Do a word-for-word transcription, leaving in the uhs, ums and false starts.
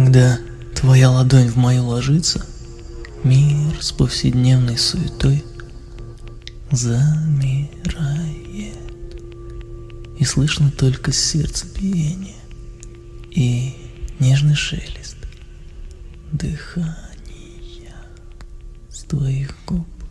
Когда твоя ладонь в мою ложится, мир с повседневной суетой замирает, и слышно только сердцебиение и нежный шелест дыхания с твоих губ.